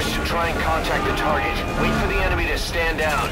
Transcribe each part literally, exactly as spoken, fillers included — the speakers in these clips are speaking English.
is to try and contact the target. Wait for the enemy to stand down.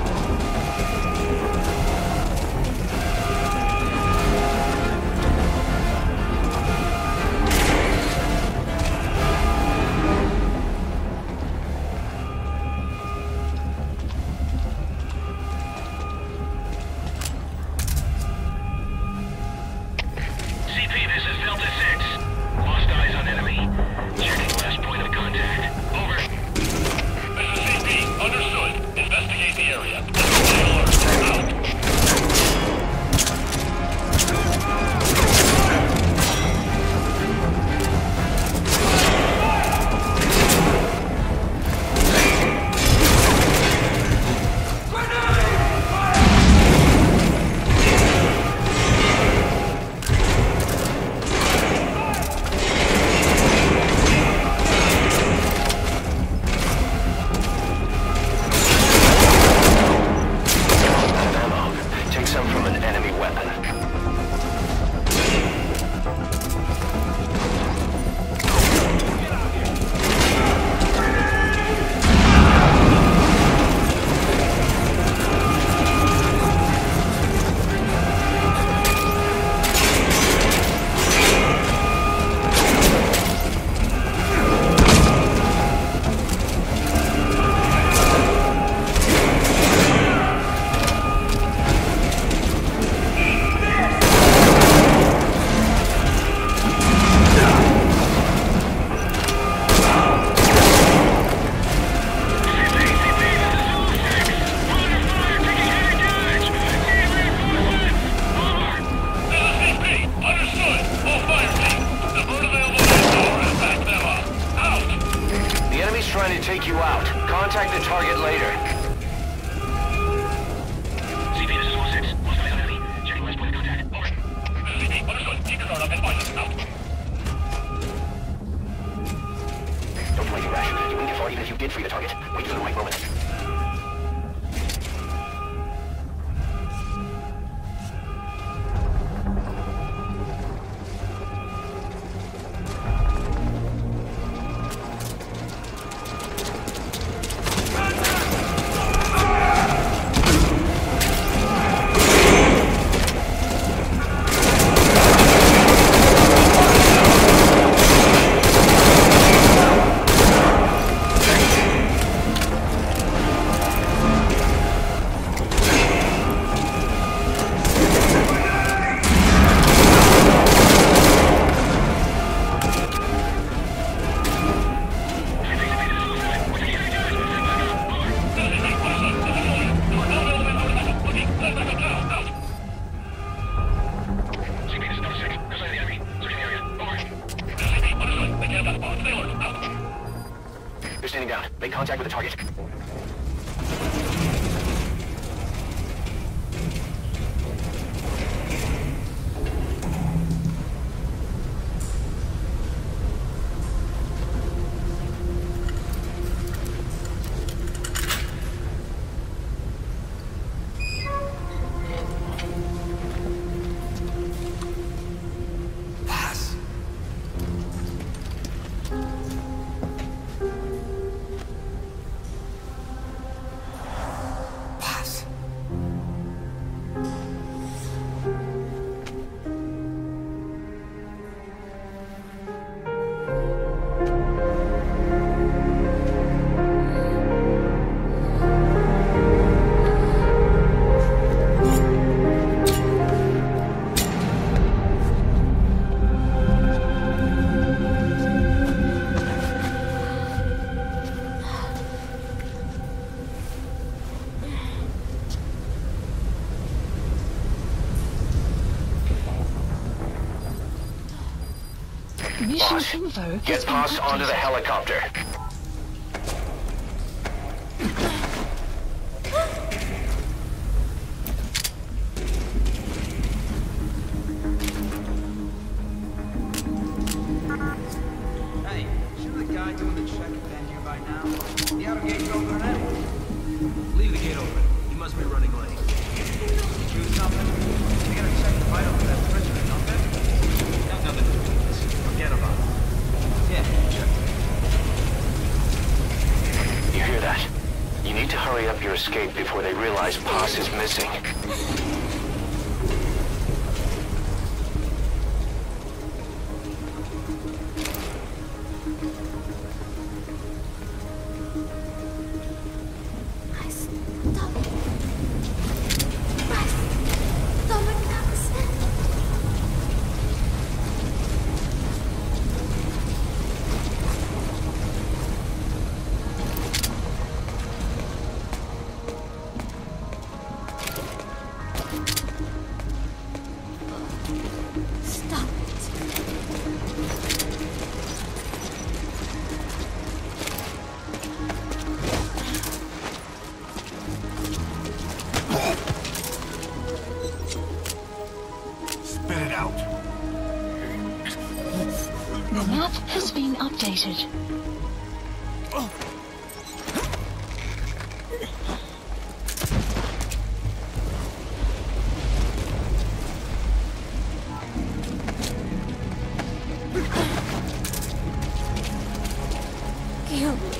Take you out. Contact the target later. C P, this is one six. Hostile enemy. Checking last point of contact. Over. C P, understood. Keep your guard up and find us. Out. Don't play too rash. You wouldn't get far even if you did free the target. Wait for the right moment. They're standing down. Make contact with the target. Boss, get Boss onto the helicopter. Hey, shouldn't the guy doing the check have been here by now? The outer gate's open now. Leave the gate open. He must be running late. Choose something? We gotta check the vital for that prisoner, don't they? Got nothing to do with this. Forget about it. Yeah, check. hurry up your escape before they realize Poss is missing. The map has been updated. Kill me.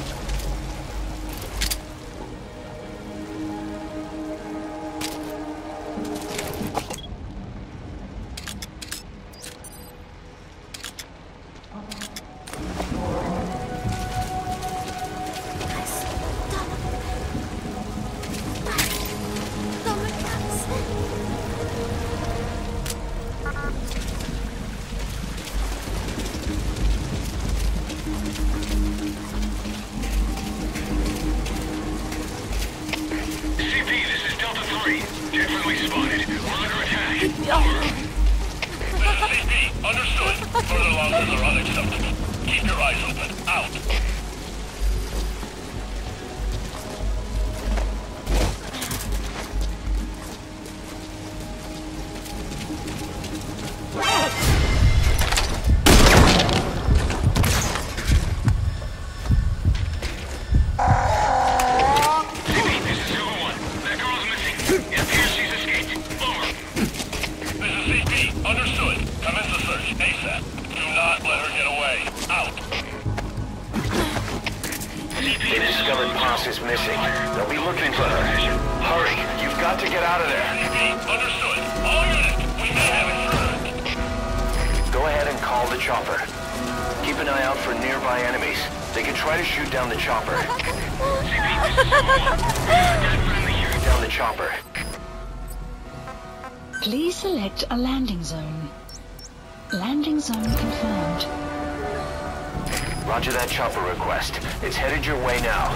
Please select a landing zone. Landing zone confirmed. Roger that chopper request. It's headed your way now.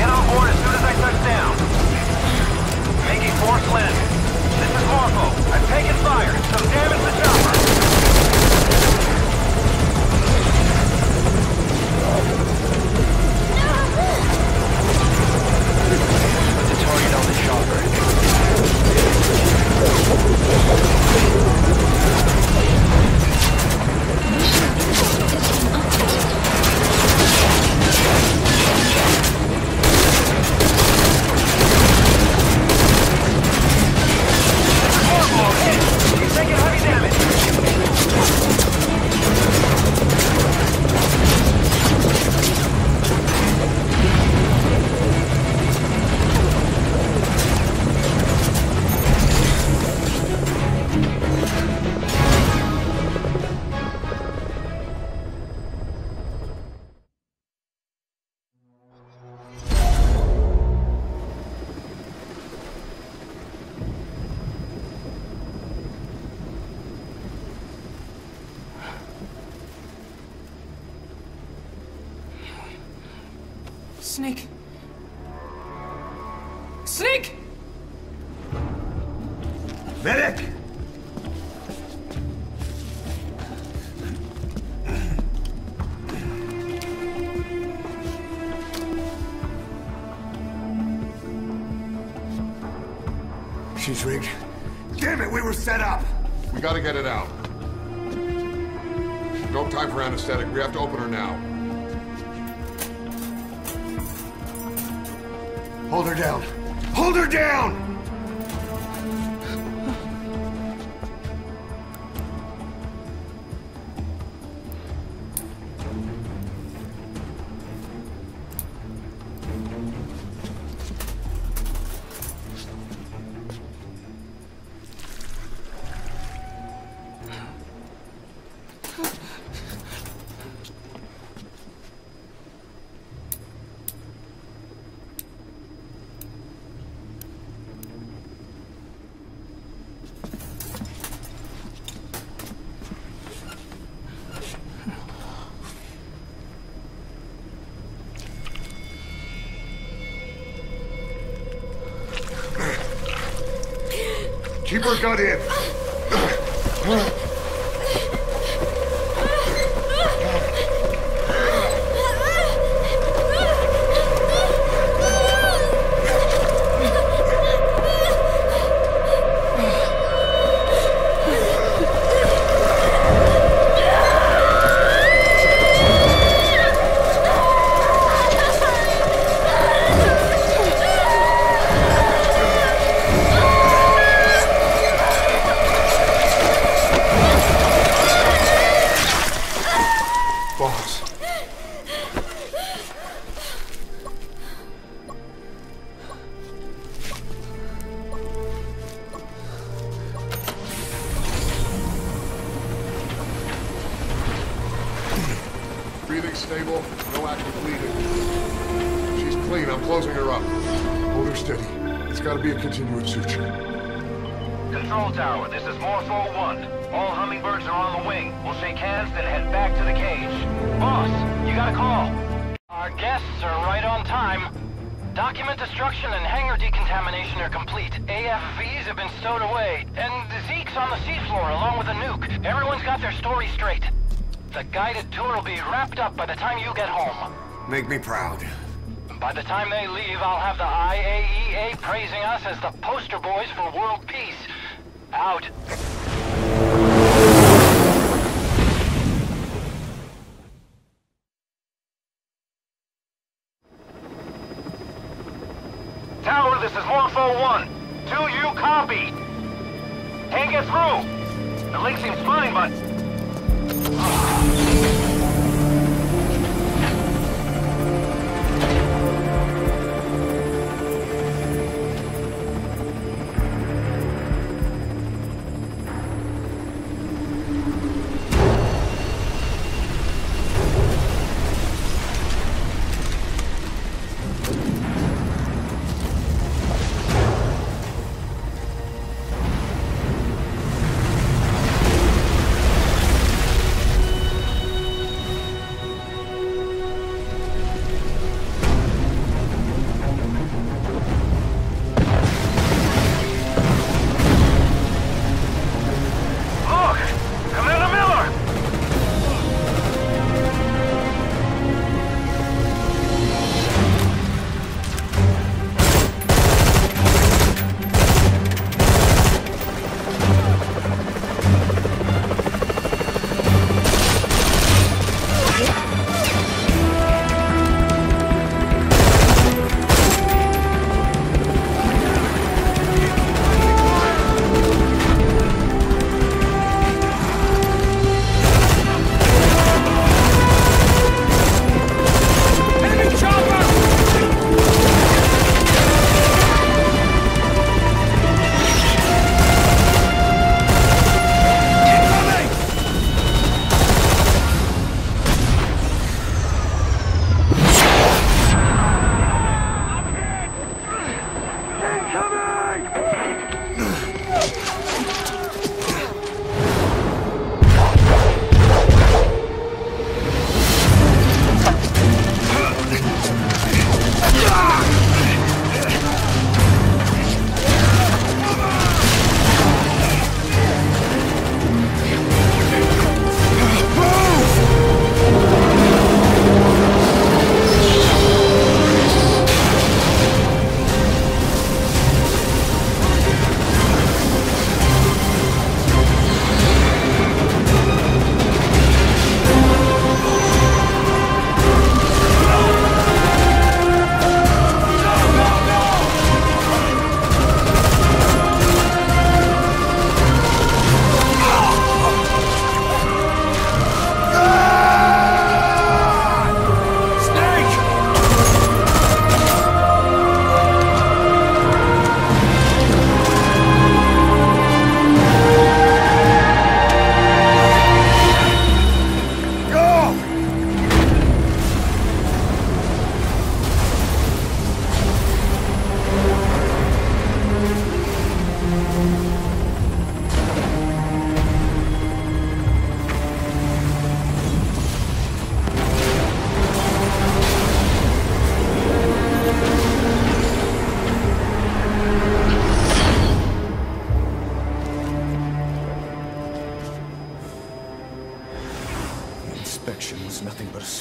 Get on board as soon as I touch down. Making forced landing. This is Morpho. I've taken fire. Some damage to chopper. Put the target on the chopper. He's taking heavy damage. Snake. Snake! Medic! She's rigged. Damn it, we were set up! We gotta get it out. No time for anesthetic. We have to open her now. Hold her down. Hold her down! Keep her gut in. Breathing stable, no active bleeding. She's clean, I'm closing her up. Hold her steady. It's gotta be a continuous suture. Control tower, this is Morpho one. All hummingbirds are on the wing. We'll shake hands, then head back to the cage. Boss, you got a call. Our guests are right on time. Document destruction and hangar decontamination are complete. A F Vs have been stowed away. And Zeke's on the seafloor along with a nuke. Everyone's got their story straight. The guided tour will be wrapped up by the time you get home. Make me proud. By the time they leave, I'll have the I A E A praising us as the poster boys for world peace. Out. Tower, this is Morpho one. Do you copy? Can't get through. The link seems fine, but...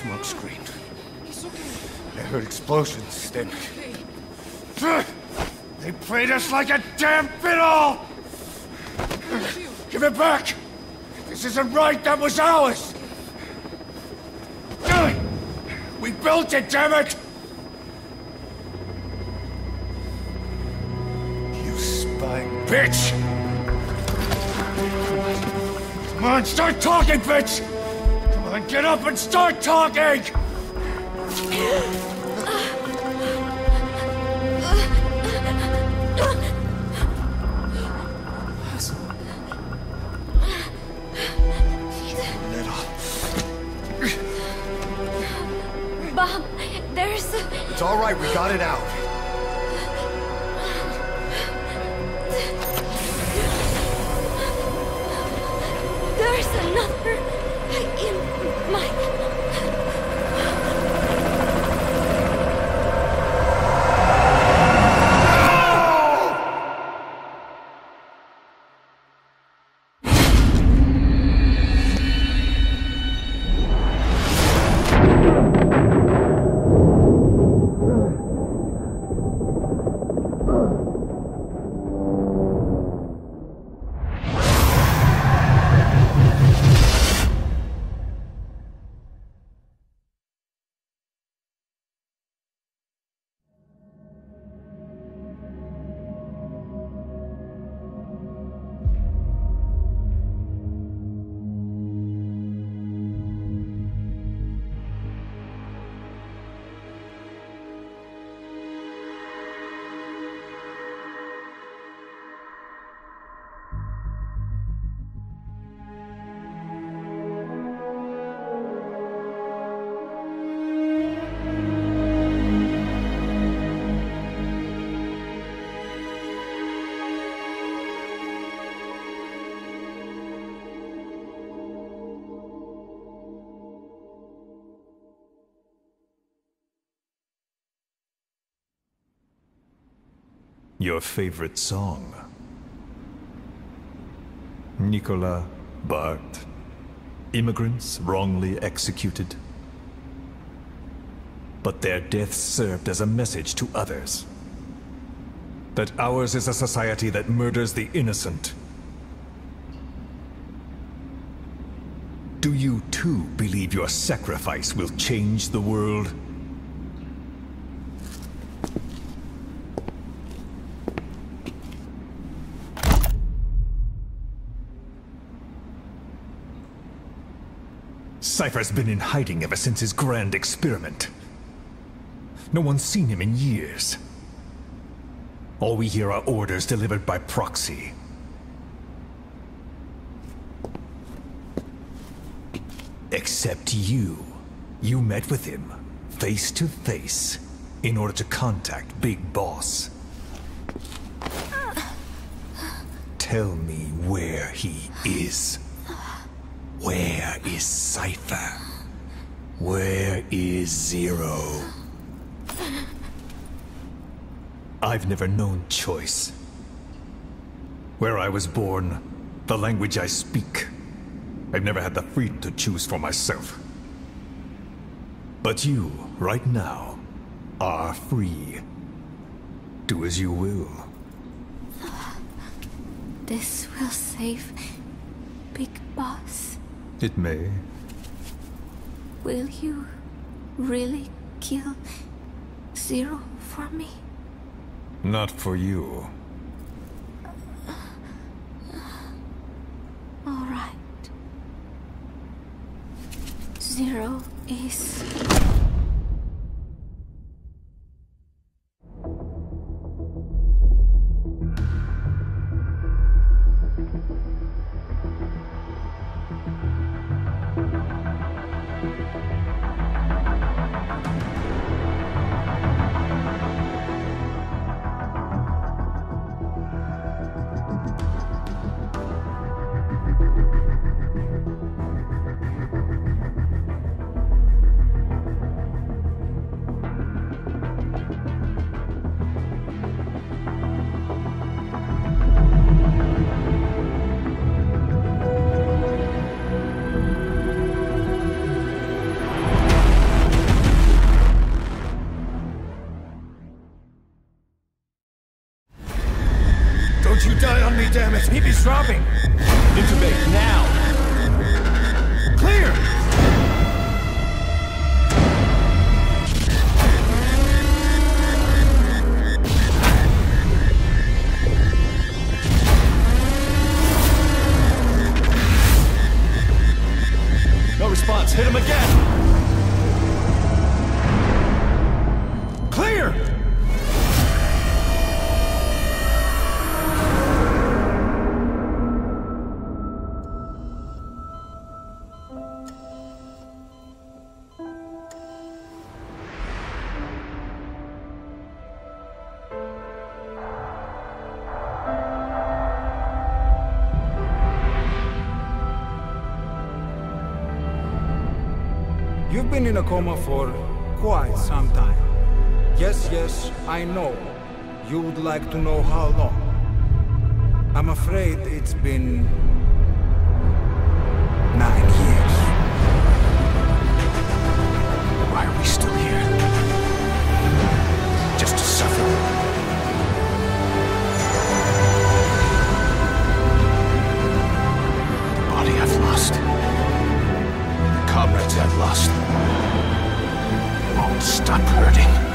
smoke screen. I heard explosions, then... They played us like a damn fiddle! Give it back! This isn't right, that was ours! We built it, damn it! You spying bitch! Come on, start talking, bitch! Come on, get up and start talking! Bob, there's... It's all right, we got it out. There's another in my... Your favorite song? Nicola, Bart, immigrants wrongly executed. But their deaths served as a message to others. That ours is a society that murders the innocent. Do you too believe your sacrifice will change the world? Cypher's been in hiding ever since his grand experiment. No one's seen him in years. All we hear are orders delivered by proxy. Except you. You met with him, face to face, in order to contact Big Boss. Tell me where he is. Where is Cypher? Where is Zero? I've never known choice. Where I was born, the language I speak, I've never had the freedom to choose for myself. But you, right now, are free. Do as you will. This will save Big Boss. It may. Will you really kill Zero for me? Not for you. All right. Zero is... Damn it, he be dropping! Intubate, now! Clear! No response, hit him again! Clear! You've been in a coma for quite some time. Yes, yes, I know. You would like to know how long. I'm afraid it's been... nine years. Why are we still here? Just to suffer? The body I've lost. The comrades I've lost. Won't stop hurting.